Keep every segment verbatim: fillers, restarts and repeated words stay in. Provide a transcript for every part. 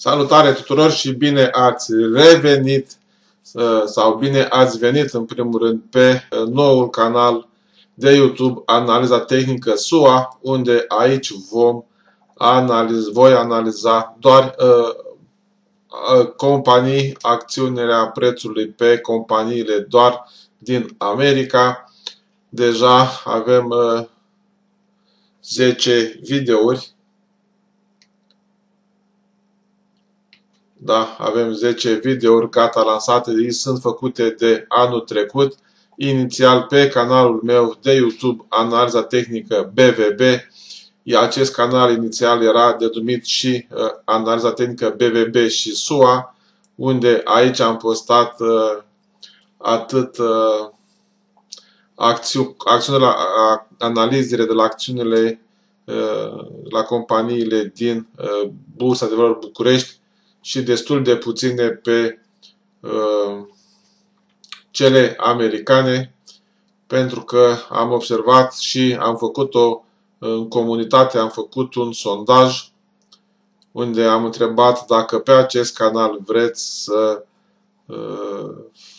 Salutare tuturor și bine ați revenit sau bine ați venit în primul rând pe noul canal de YouTube Analiza Tehnică S U A, unde aici vom analiza, voi analiza doar uh, uh, companii, acțiunea prețului pe companiile doar din America. Deja avem uh, zece videouri. Da, avem zece videouri gata lansate, ei sunt făcute de anul trecut, inițial pe canalul meu de YouTube Analiza Tehnică B V B. Acest canal inițial era denumit și uh, Analiza Tehnică B V B și S U A, unde aici am postat uh, atât uh, acțiu, acțiunile, uh, analizele de la acțiunile uh, la companiile din uh, Bursa de Valori București, și destul de puține pe uh, cele americane, pentru că am observat și am făcut-o în comunitate, am făcut un sondaj unde am întrebat dacă pe acest canal vreți să uh,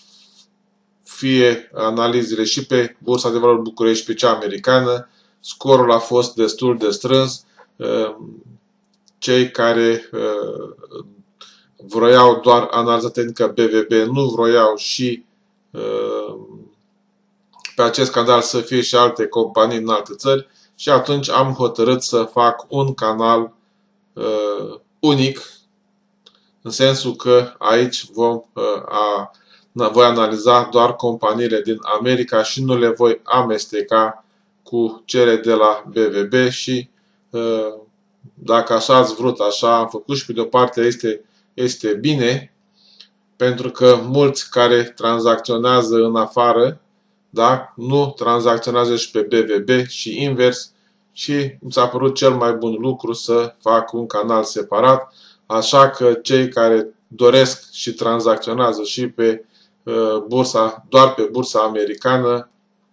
fie analizele și pe Bursa de Valori București și pe cea americană. Scorul a fost destul de strâns. Uh, cei care uh, vroiau doar Analiza Tehnică B V B, nu vroiau și uh, pe acest canal să fie și alte companii în alte țări, și atunci am hotărât să fac un canal uh, unic, în sensul că aici vom, uh, a, voi analiza doar companiile din America și nu le voi amesteca cu cele de la B V B. Și uh, dacă așa ați vrut, așa am făcut, și pe de o parte este Este bine, pentru că mulți care tranzacționează în afară, da, nu tranzacționează și pe B V B și invers, și mi s-a părut cel mai bun lucru să fac un canal separat. Așa că cei care doresc și tranzacționează și pe uh, bursa, doar pe bursa americană,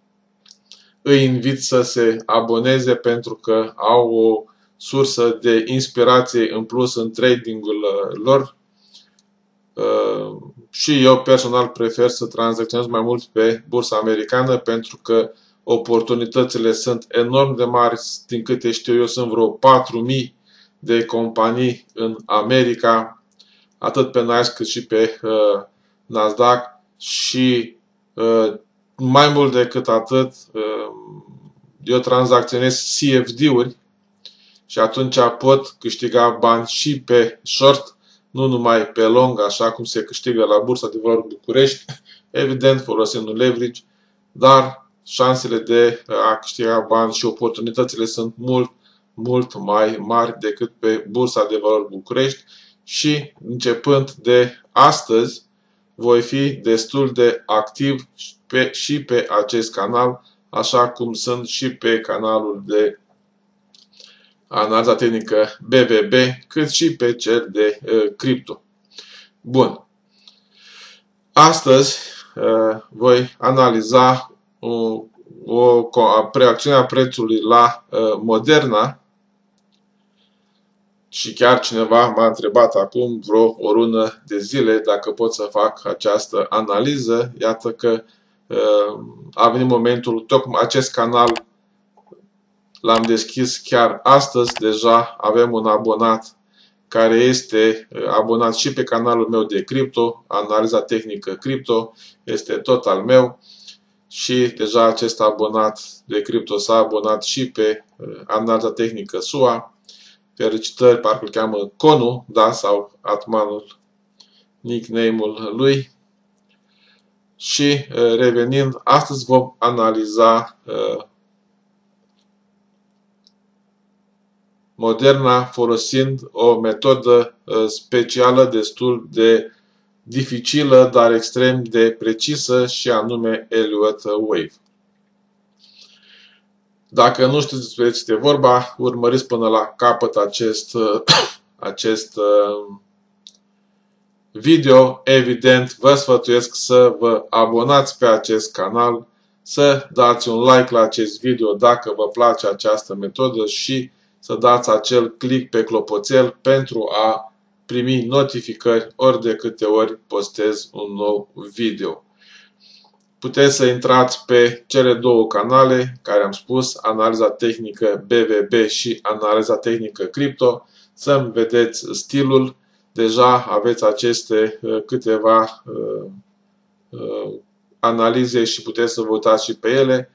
îi invit să se aboneze, pentru că au o sursă de inspirație în plus în tradingul lor. Uh, și eu personal prefer să tranzacționez mai mult pe bursa americană, pentru că oportunitățile sunt enorm de mari. Din câte știu eu, sunt vreo patru mii de companii în America, atât pe Nasdaq cât și pe uh, Nasdaq, și uh, mai mult decât atât, uh, eu tranzacționez C F D-uri, și atunci pot câștiga bani și pe short, nu numai pe long, așa cum se câștigă la Bursa de Valori București, evident folosind un leverage, dar șansele de a câștiga bani și oportunitățile sunt mult, mult mai mari decât pe Bursa de Valori București. Și începând de astăzi voi fi destul de activ pe, și pe acest canal, așa cum sunt și pe canalul de Analiza Tehnică B V B, cât și pe cel de uh, cripto. Bun. Astăzi uh, voi analiza o, o acțiunea prețului la uh, Moderna, și chiar cineva m-a întrebat acum vreo o lună de zile dacă pot să fac această analiză. Iată că uh, a venit momentul. Tocmai acest canal l-am deschis chiar astăzi. Deja avem un abonat care este abonat și pe canalul meu de cripto, Analiza Tehnică Cripto, este tot al meu, și deja acest abonat de cripto s-a abonat și pe Analiza Tehnică S U A. Felicitări, parcă îl cheamă Conu, da, sau Atmanul, nickname-ul lui. Și revenind, astăzi vom analiza uh, Moderna folosind o metodă specială destul de dificilă, dar extrem de precisă, și anume Elliott Wave. Dacă nu știți despre ce este vorba, urmăriți până la capăt acest, acest video. Evident, vă sfătuiesc să vă abonați pe acest canal, să dați un like la acest video dacă vă place această metodă și să dați acel click pe clopoțel pentru a primi notificări ori de câte ori postez un nou video. Puteți să intrați pe cele două canale care am spus, Analiza Tehnică B V B și Analiza Tehnică Cripto, să-mi vedeți stilul. Deja aveți aceste câteva uh, uh, analize și puteți să vă uitați și pe ele.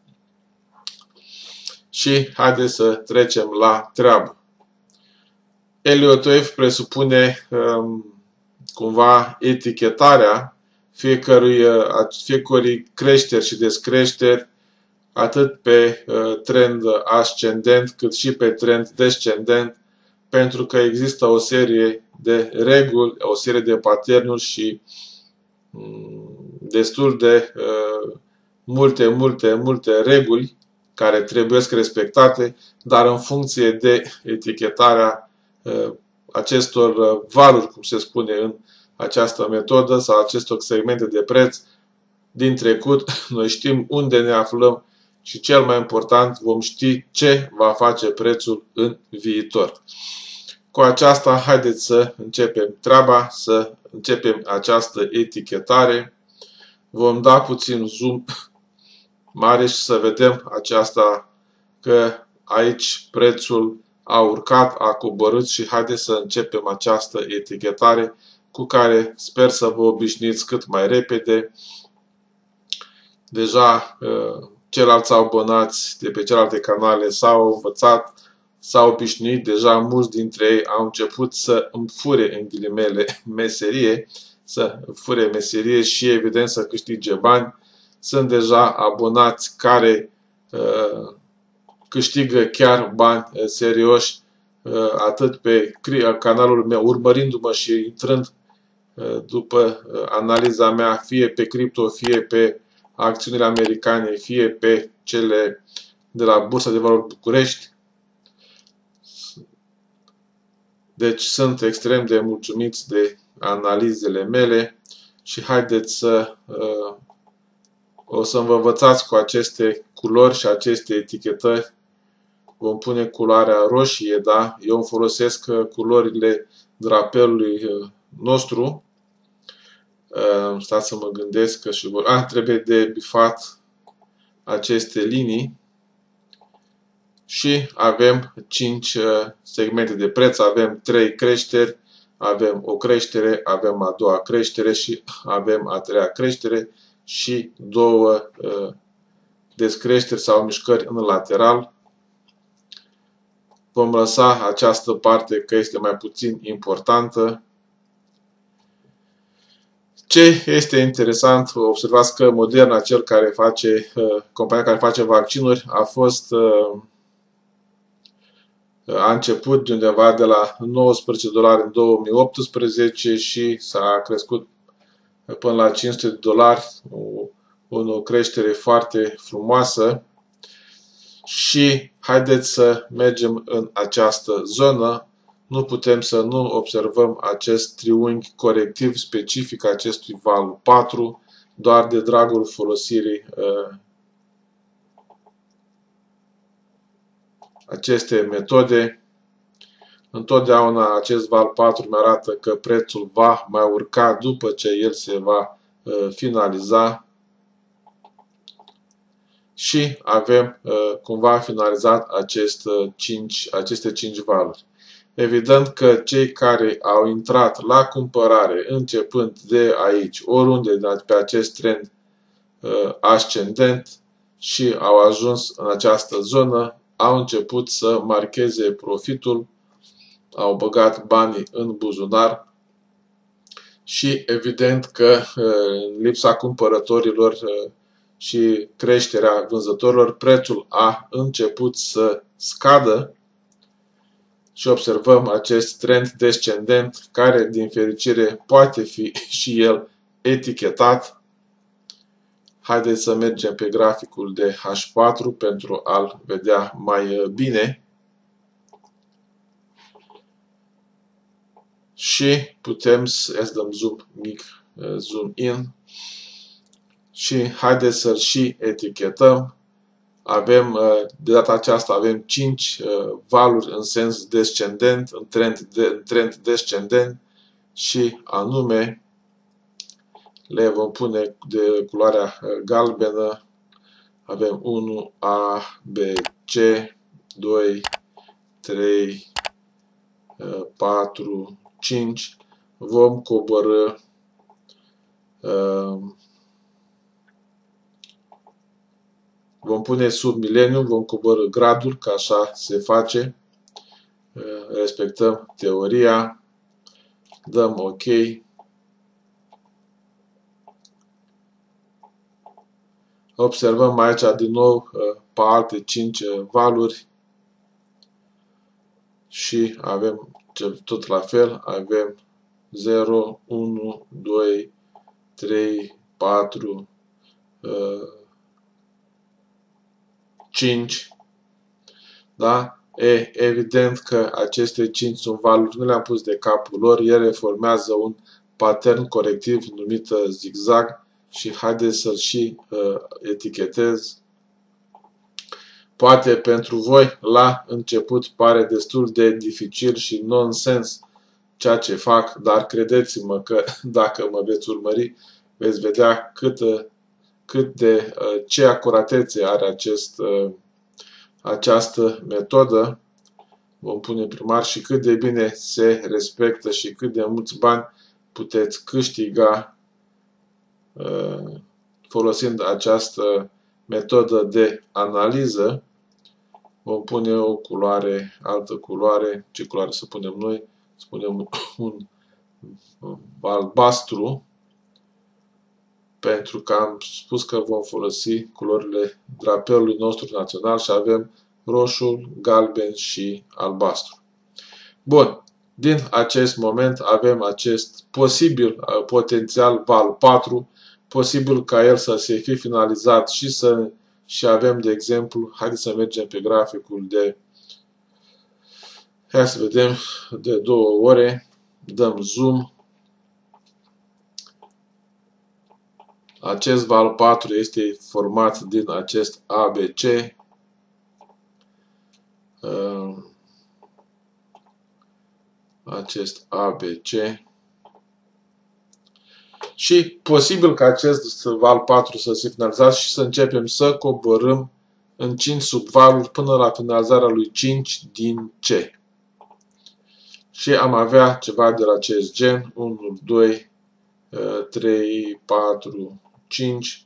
Și haideți să trecem la treabă. Elliott Wave presupune um, cumva etichetarea fiecărui, fiecărui creșteri și descreșteri, atât pe uh, trend ascendent cât și pe trend descendent, pentru că există o serie de reguli, o serie de patternuri și um, destul de uh, multe, multe, multe reguli care trebuie respectate, dar în funcție de etichetarea uh, acestor uh, valuri, cum se spune în această metodă, sau acestor segmente de preț din trecut, noi știm unde ne aflăm și, cel mai important, vom ști ce va face prețul în viitor. Cu aceasta, haideți să începem treaba, să începem această etichetare. Vom da puțin zoom mare și să vedem aceasta, că aici prețul a urcat, a coborât și haideți să începem această etichetare cu care sper să vă obișnuiți cât mai repede. Deja ceilalți abonați de pe celelalte canale s-au învățat, s-au obișnuit, deja mulți dintre ei au început să îmi fure, în ghilimele, meserie, să fure meserie și evident să câștige bani. Sunt deja abonați care uh, câștigă chiar bani uh, serioși, uh, atât pe canalul meu, urmărindu-mă și intrând uh, după uh, analiza mea, fie pe cripto, fie pe acțiunile americane, fie pe cele de la Bursa de Valori București. Deci sunt extrem de mulțumiți de analizele mele și haideți să uh, o să vă învățați cu aceste culori și aceste etichetări. Vom pune culoarea roșie, da? Eu îmi folosesc culorile drapelului nostru. Stați să mă gândesc că și vor... Ah, trebuie de bifat aceste linii. Și avem cinci segmente de preț, avem trei creșteri, avem o creștere, avem a doua creștere și avem a treia creștere și două uh, descreșteri sau mișcări în lateral. Vom lăsa această parte că este mai puțin importantă. Ce este interesant, observați că Moderna, cel care face, uh, compania care face vaccinuri, a fost uh, a început de undeva de la nouăsprezece dolari în două mii optsprezece și s-a crescut până la cinci sute de dolari, o, o creștere foarte frumoasă. Și haideți să mergem în această zonă. Nu putem să nu observăm acest triunghi corectiv specific acestui val patru, doar de dragul folosirii uh, aceste metode. Întotdeauna acest val patru mi arată că prețul va mai urca după ce el se va uh, finaliza. Și avem uh, cumva finalizat acest, uh, cinci, aceste cinci valuri. Evident că cei care au intrat la cumpărare începând de aici, oriunde pe acest trend uh, ascendent și au ajuns în această zonă, au început să marcheze profitul, au băgat banii în buzunar și evident că în lipsa cumpărătorilor și creșterea vânzătorilor, prețul a început să scadă și observăm acest trend descendent care, din fericire, poate fi și el etichetat. Haideți să mergem pe graficul de H patru pentru a-l vedea mai bine. Și putem să dăm zoom mic, zoom in. Și haideți să-l și etichetăm. avem, de data aceasta avem cinci valuri în sens descendent, în trend, de, în trend descendent și anume le vom pune de culoarea galbenă. Avem unu, A, B, C, doi, trei, patru, cinci. Vom coborî vom pune sub mileniu, vom coborî gradul, că așa se face. Respectăm teoria. Dăm OK. Observăm aici din nou pe alte cinci valuri și avem tot la fel, avem zero, unu, doi, trei, patru, cinci. Da? E evident că aceste cinci sunt valuri, nu le-am pus de capul lor, ele formează un pattern corectiv numit zigzag și haideți să-l și uh, etichetez. Poate pentru voi la început pare destul de dificil și nonsens ceea ce fac, dar credeți-mă că dacă mă veți urmări, veți vedea cât, cât de ce acuratețe are acest, această metodă. Vom pune primar și cât de bine se respectă și cât de mulți bani puteți câștiga folosind această metodă de analiză. Vom pune o culoare, altă culoare. Ce culoare să punem noi? Să punem un albastru, pentru că am spus că vom folosi culorile drapelului nostru național și avem roșu, galben și albastru. Bun. Din acest moment avem acest posibil, potențial val patru, posibil ca el să se fi finalizat și să și avem, de exemplu, haideți să mergem pe graficul de, hai să vedem, de două ore, dăm zoom. Acest val patru este format din acest A B C. Acest A B C. Și posibil ca acest val patru să se finalizeze și să începem să coborâm în cinci subvaluri până la finalizarea lui cinci din C. Și am avea ceva de la acest gen, unu, doi, trei, patru, cinci.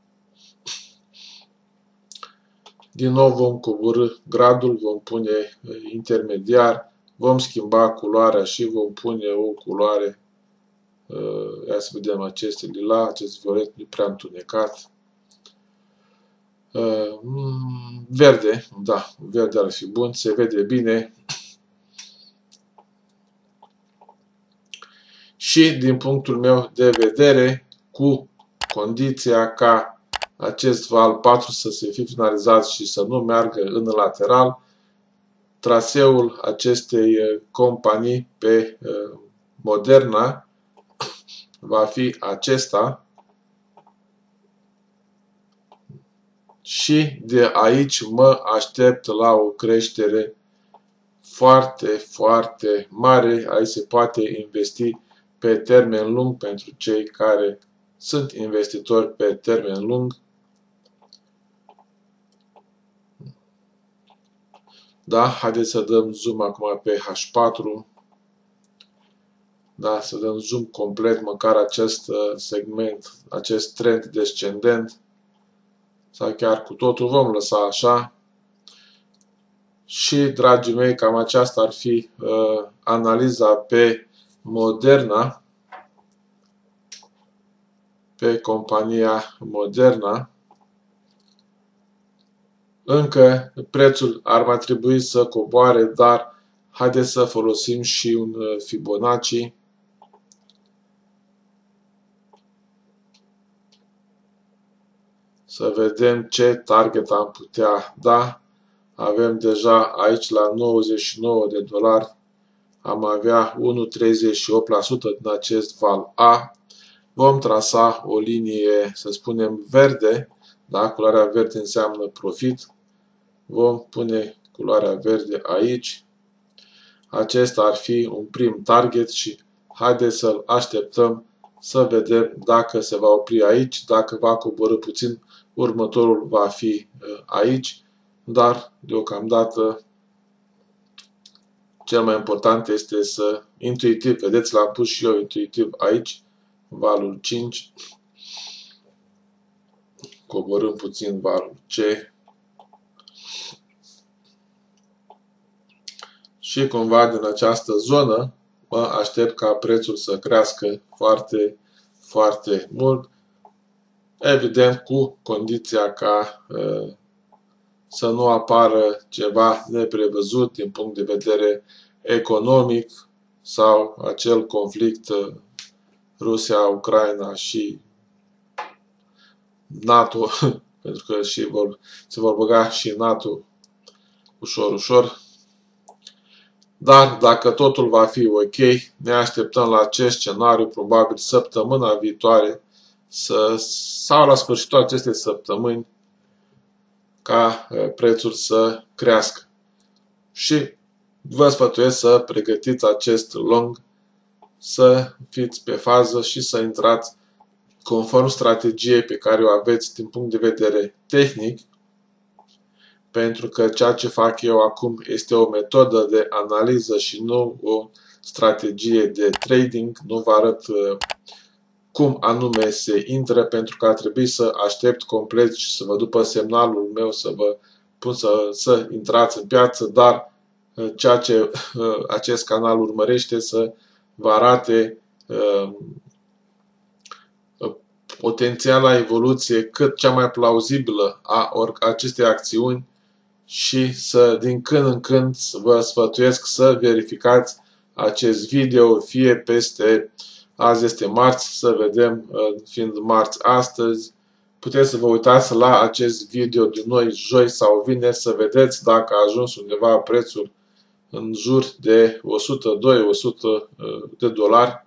Din nou vom coborî gradul, vom pune intermediar, vom schimba culoarea și vom pune o culoare. Ia să vedem acest lila, acest violet nu prea întunecat. Verde, da, verde ar fi bun, se vede bine. Și din punctul meu de vedere, cu condiția ca acest val patru să se fi finalizat și să nu meargă în lateral, traseul acestei companii pe Moderna va fi acesta și de aici mă aștept la o creștere foarte, foarte mare. Aici se poate investi pe termen lung pentru cei care sunt investitori pe termen lung. Da, haideți să dăm zoom acum pe H patru. Da, să dăm zoom complet, măcar acest segment, acest trend descendent, sau chiar cu totul vom lăsa așa. Și, dragii mei, cam aceasta ar fi uh, analiza pe Moderna, pe compania Moderna. Încă prețul ar mai trebui să coboare, dar haideți să folosim și un Fibonacci. Să vedem ce target am putea da. Avem deja aici la nouăzeci și nouă de dolari. Am avea unu virgulă treizeci și opt la sută din acest val A. Vom trasa o linie, să spunem, verde, Da? Culoarea verde înseamnă profit. Vom pune culoarea verde aici. Acesta ar fi un prim target și haideți să-l așteptăm să vedem dacă se va opri aici, dacă va coborî puțin, următorul va fi aici, dar deocamdată cel mai important este să intuitiv, vedeți, l-am pus și eu intuitiv aici, valul cinci, coborâm puțin valul C și cumva din această zonă mă aștept ca prețul să crească foarte, foarte mult, evident cu condiția ca uh, să nu apară ceva neprevăzut din punct de vedere economic sau acel conflict uh, Rusia, Ucraina și NATO, pentru că și vor, se vor băga și NATO ușor, ușor. Dar dacă totul va fi ok, ne așteptăm la acest scenariu, probabil săptămâna viitoare să, sau la sfârșitul acestei săptămâni, ca prețul să crească. Și vă sfătuiesc să pregătiți acest long, să fiți pe fază și să intrați conform strategiei pe care o aveți din punct de vedere tehnic, pentru că ceea ce fac eu acum este o metodă de analiză și nu o strategie de trading. Nu vă arăt cum anume se intră, pentru că ar trebui să aștept complet și să vă după semnalul meu să vă pun să, să intrați în piață, dar ceea ce acest canal urmărește să vă arate uh, potențiala evoluție cât cea mai plauzibilă a acestei acțiuni și să din când în când vă sfătuiesc să verificați acest video, fie peste, azi este marți, să vedem, fiind marți astăzi, puteți să vă uitați la acest video din noi joi sau vineri să vedeți dacă a ajuns undeva prețul în jur de o sută doi o sută de dolari.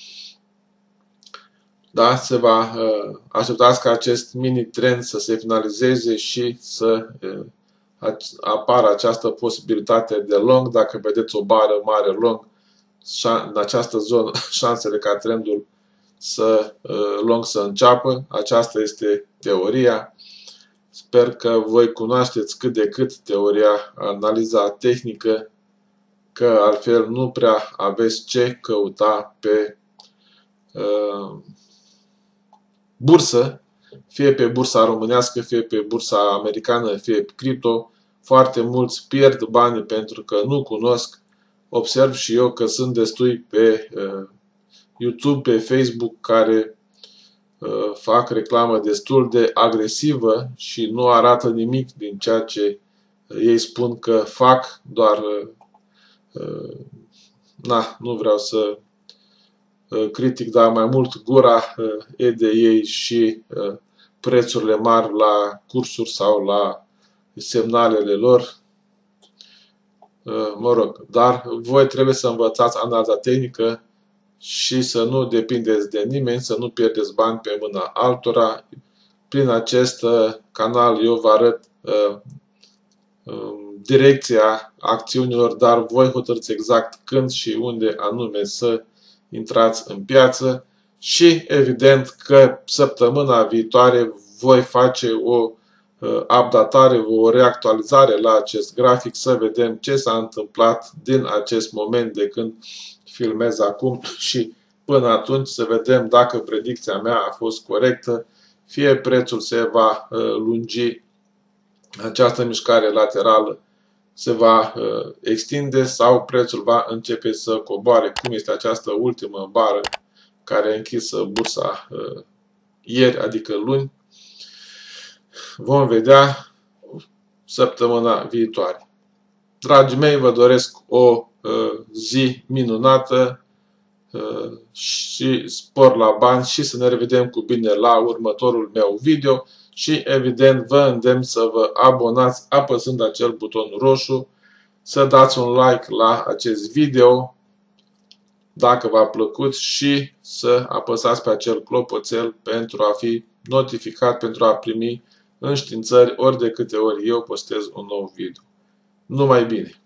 Da, se va așteptați ca acest mini trend să se finalizeze și să apară această posibilitate de long. Dacă vedeți o bară mare long în această zonă, șansele ca trendul să long să înceapă. Aceasta este teoria. Sper că voi cunoașteți cât de cât teoria, analiza tehnică, că altfel nu prea aveți ce căuta pe uh, bursă, fie pe bursa românească, fie pe bursa americană, fie pe cripto. Foarte mulți pierd bani pentru că nu cunosc. Observ și eu că sunt destui pe uh, YouTube, pe Facebook, care uh, fac reclamă destul de agresivă și nu arată nimic din ceea ce uh, ei spun că fac, doar uh, uh, na, nu vreau să uh, critic, dar mai mult gura uh, e de ei și uh, prețurile mari la cursuri sau la semnalele lor. Uh, mă rog, dar voi trebuie să învățați analiza tehnică și să nu depindeți de nimeni, să nu pierdeți bani pe mâna altora. Prin acest canal eu vă arăt uh, uh, direcția acțiunilor, dar voi hotărâți exact când și unde anume să intrați în piață și evident că săptămâna viitoare voi face o uh, updatare, o reactualizare la acest grafic, să vedem ce s-a întâmplat din acest moment de când filmez acum și până atunci să vedem dacă predicția mea a fost corectă, fie prețul se va uh, lungi, această mișcare laterală se va uh, extinde sau prețul va începe să coboare, cum este această ultimă bară care a închis bursa uh, ieri, adică luni. Vom vedea săptămâna viitoare. Dragii mei, vă doresc o uh, zi minunată uh, și spor la bani și să ne revedem cu bine la următorul meu video și evident vă îndemn să vă abonați apăsând acel buton roșu, să dați un like la acest video dacă v-a plăcut și să apăsați pe acel clopoțel pentru a fi notificat, pentru a primi înștiințări ori de câte ori eu postez un nou video. Numai bine!